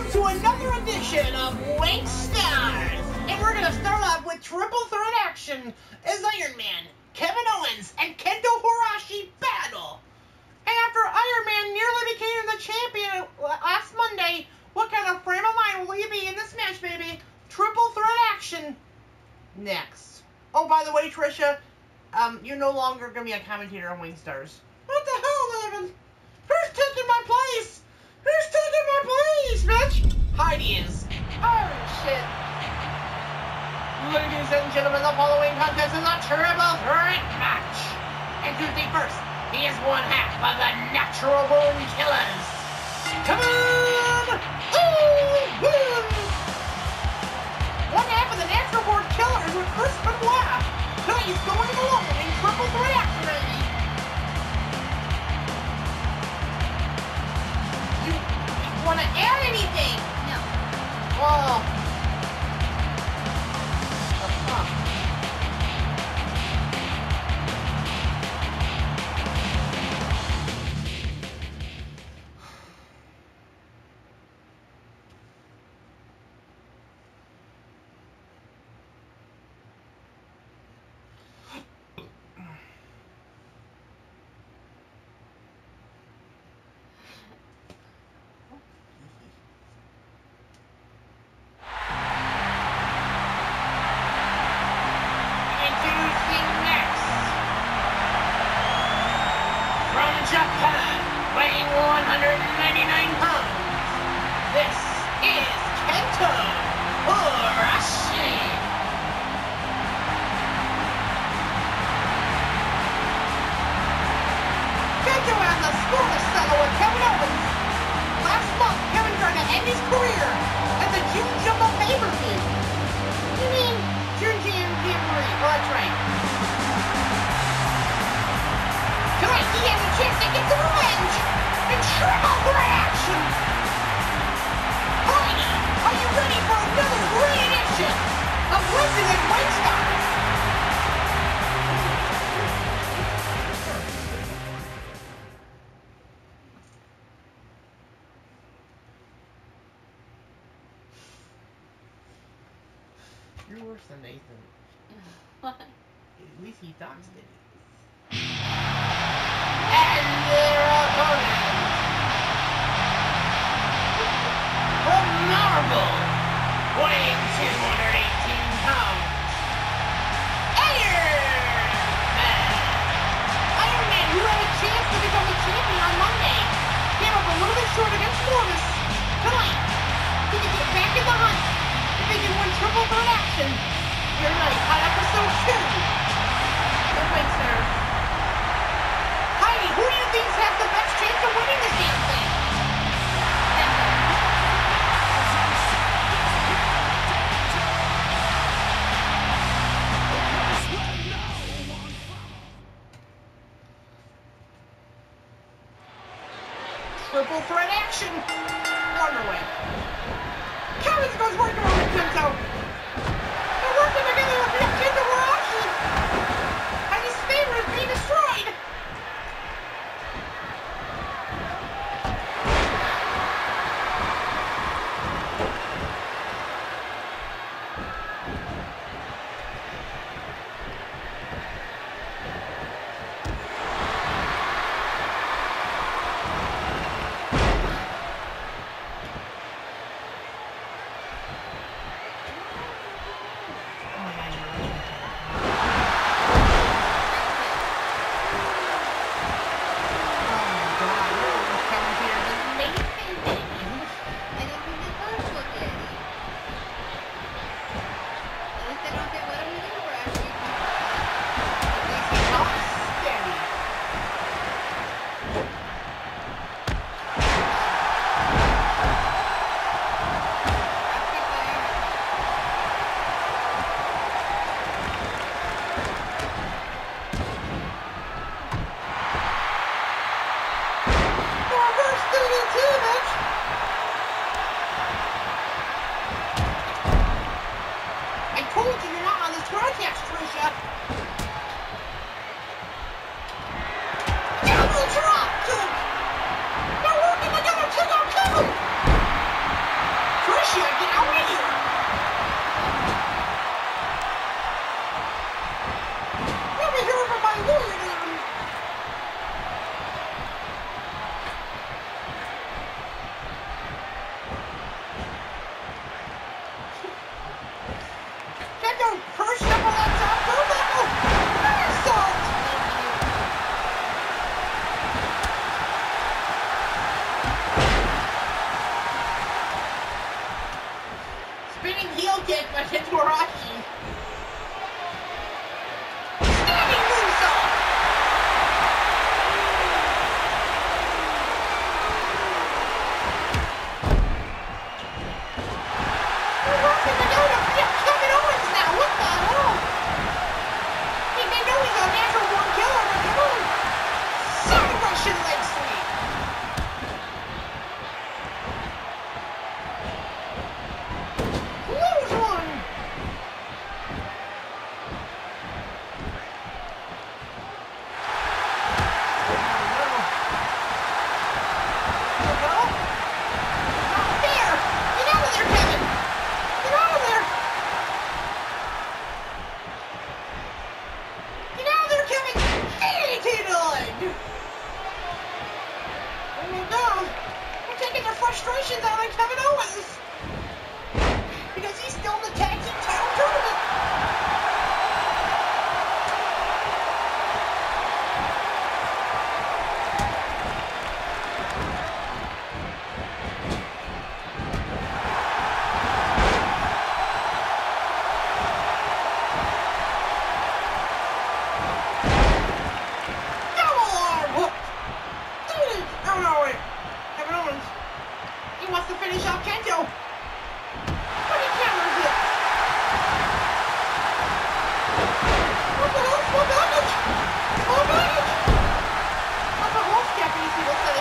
welcome to another edition of Wink Stars. And we're going to start off with triple threat action as Iron Man, Kevin Owens, and Kento Horashi battle. And after Iron Man nearly became the champion last Monday, what kind of frame of mind will he be in this match, baby? Triple threat action next. Oh, by the way, Trisha, you're no longer going to be a commentator on Wing Stars. What the hell, Evan? Who's taking my place? Who's taking my place, bitch? Heidi is. Oh, shit. Ladies and gentlemen, the following contest is a triple threat match. And Tuesday first, he is one half of the Natural Born Killers. Come on! Ooh, woo! One half of the Natural Born Killers with Chris Benoit. Tonight he's going alone in triple threat action, baby. Want to add anything? No. Oh. Japan, weighing 199 pounds. This is Kento Horashi. Kento has a scoreless settle with Kevin Owens. Last month, Kevin tried to end his career at the June Jumbo pay-per-view. You mean June Jamboree? Oh, that's right. Tonight he has a chance to get the revenge in triple threat action. Heidi, are you ready for another great edition of Legends and Wing Stars? You're worse than Nathan. What? At least he talks to me. And their opponent, from Marvel, weighing 218 pounds, Iron Man. Iron Man, who had a chance to become the champion on Monday, came up a little bit short against Mortis. Tonight, he can get back in the hunt if he can win triple threat action here tonight on episode 2 of Wing Stars. Heidi, who do you think has the best chance of winning this damn thing? Triple threat action. Wonderway. Kevin goes working on the Kento. They're working together with the Kento Horashi. And his favor is being destroyed. Horashi. Standing moonsault. They're working it out of Kevin Owens now. What the hell? Hey, they know he's a natural born killer, but come on. Some Russian leg sweep. Close one. Frustrations out on Kevin Owens because he's still in the tag team title tournament. Double arm hook. Oh no, wait. Kevin Owens. He wants to finish off Kento. But he counters it. What the hell? Small package. Small package. That's a whole Japanese people say.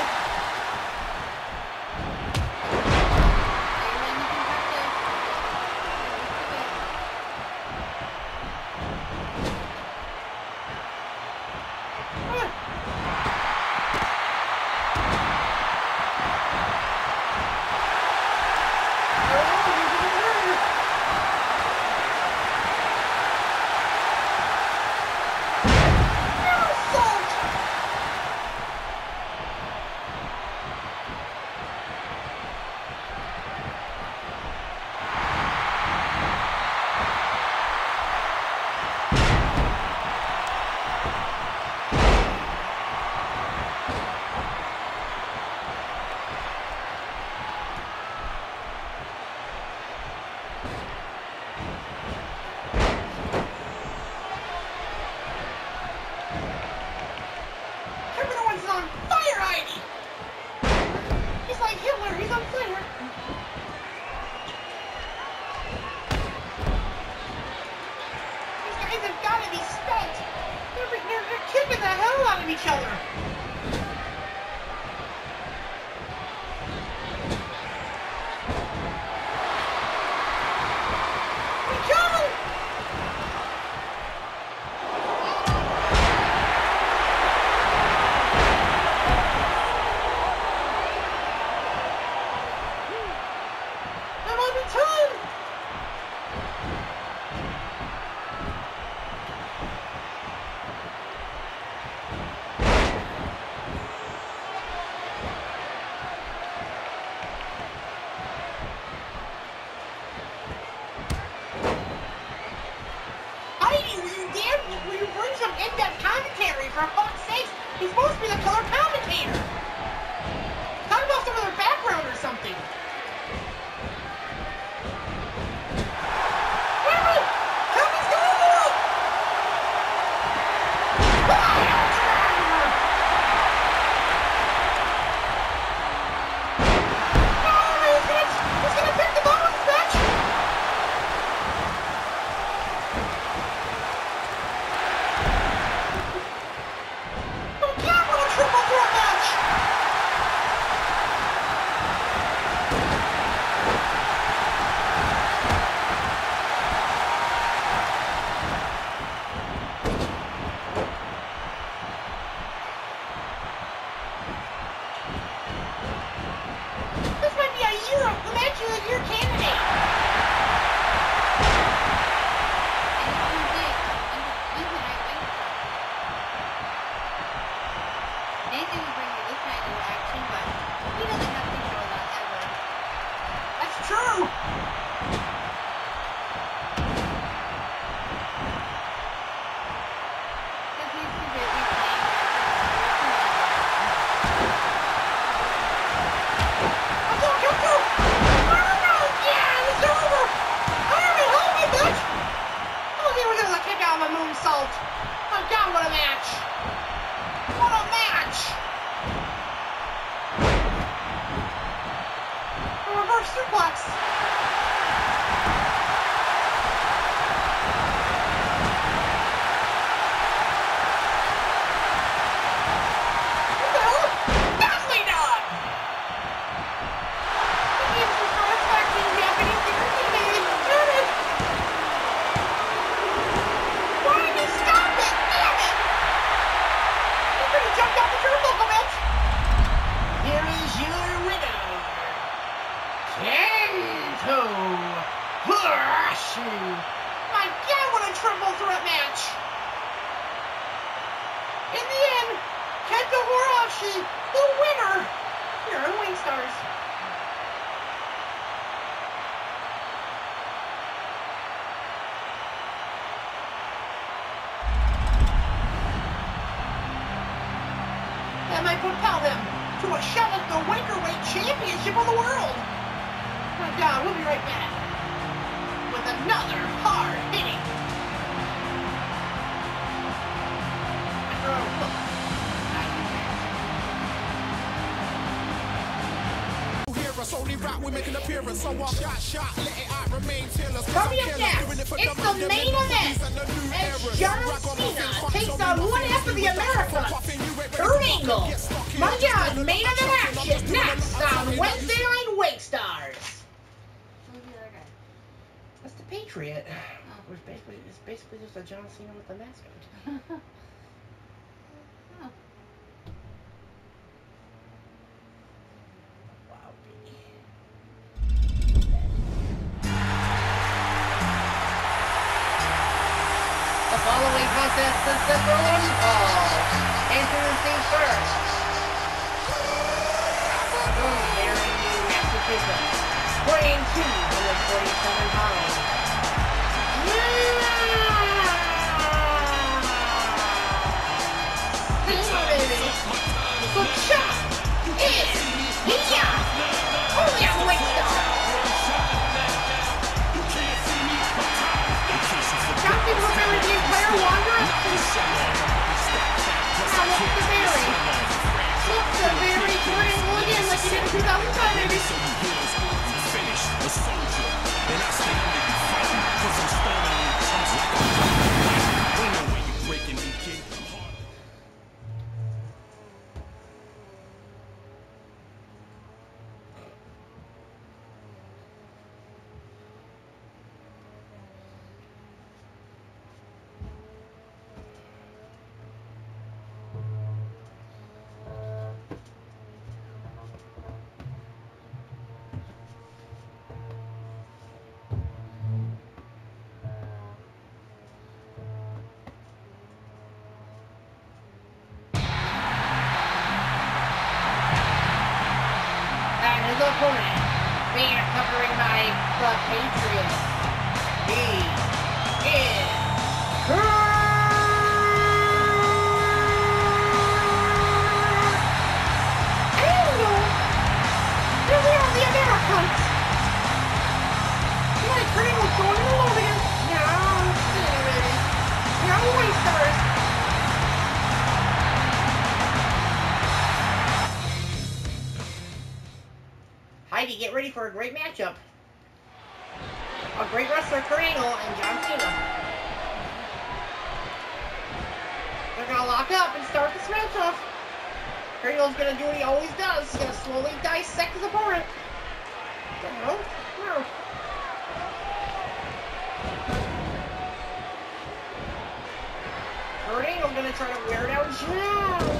Kevin Owens is on fire, Heidi! He's like Hitler, he's on fire. These guys have got to be spent. They're kicking the hell out of each other. Will you bring some in-depth commentary, for fuck's sake? He's supposed to be the color commentator. Talk about some of their background or something. Wait a minute! Kevin's going to it! He's gonna pick the bottom match! Yeah, it's over! suplex. My God, what a triple threat match! In the end, Kenta Horashi, the winner, here on Wing Stars. That might propel him to a shot at the Welterweight Championship of the world. My God, we'll be right back with another hard-hitting. Only rap, we make an appearance, so I shot, let it out, remain tailors. Coming up next, it's the main event as John Cena takes on one half of the Americans, Kurt Angle. My God, main event action next on Wednesday Night Wake Stars. That's the Patriot. It's basically just a John Cena with the mascot. The following contest is the protocol. Introducing first, from Barrington, Massachusetts, weighing 247 pounds. The shot is here, only on Wake Stars. Captain will be reviewed player Wanderer. Now look to Barry. Look to Barry turning one again like he did in 2005, maybe. His opponent, being covering by the Patriot, he is Angle. Here we are, the Americans. You like Kurt Angle going in the low again? No, baby. You're on the Wake Stars. Heidi, get ready for a great matchup. A great wrestler, Kurt Angle, and John Cena. They're going to lock up and start this match off. Kurt Angle's going to do what he always does. He's going to slowly dissect his opponent. No. Kurt Angle's going to try to wear down John.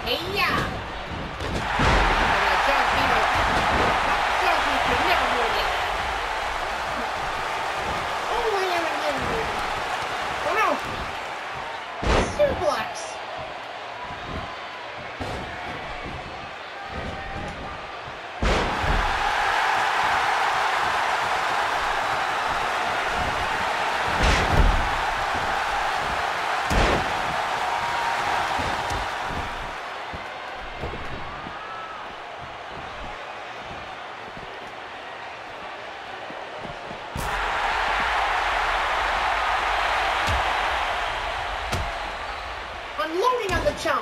Hey, yeah. John Cena could never do it again. Oh, I am again. Oh, no. Suplex. Unloading on the chump.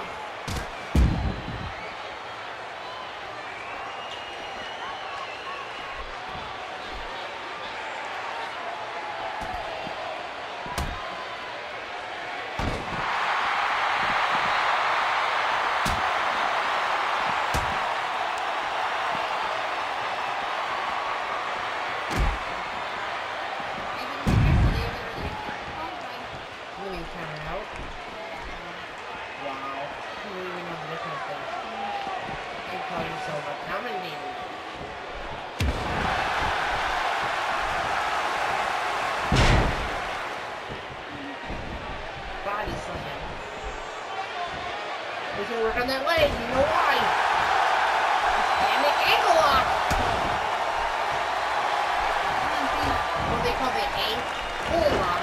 Really counted out. Wow. You don't even know the difference there. You call yourself a commentator. Body slam. We should work on that leg. You know why? Damn it, ankle lock. What they call the ankle lock.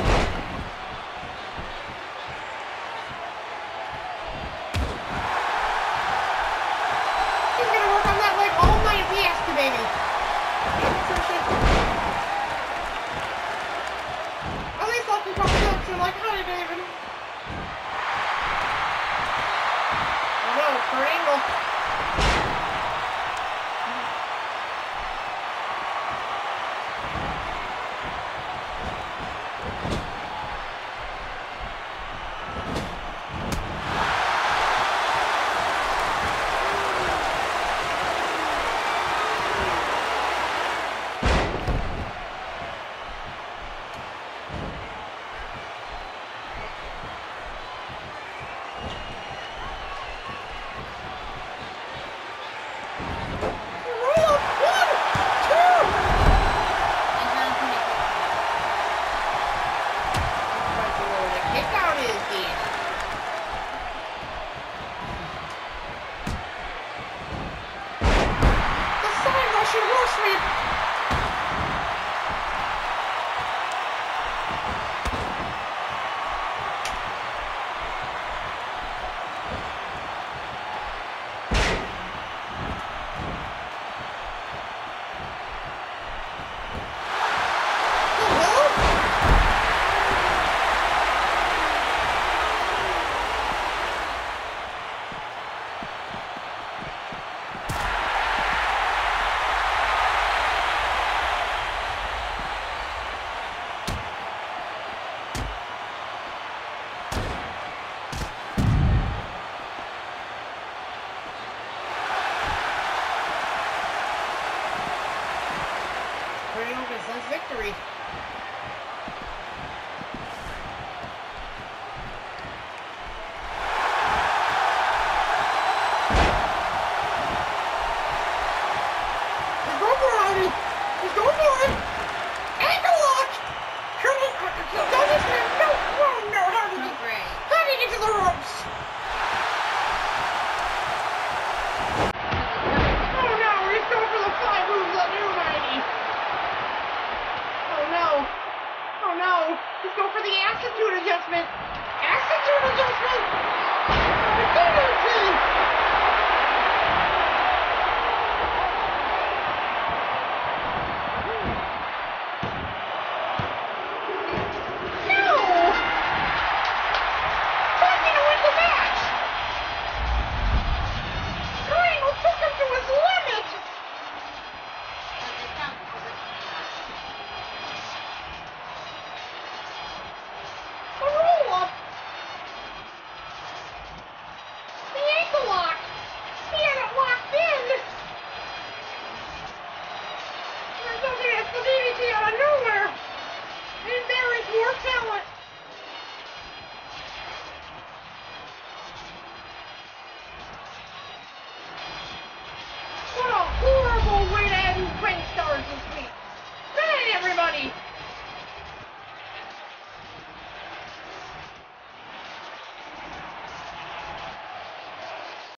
Baby. At least I can call production like, hi, David. Oh no, for angle. Victory. He's going for it. Ankle lock. Don't listen to him. No. Oh no. How did he get to the ropes? Oh no. He's going for the fly moves on you, Mighty. Oh no. Oh no. He's going for the attitude adjustment. Attitude adjustment.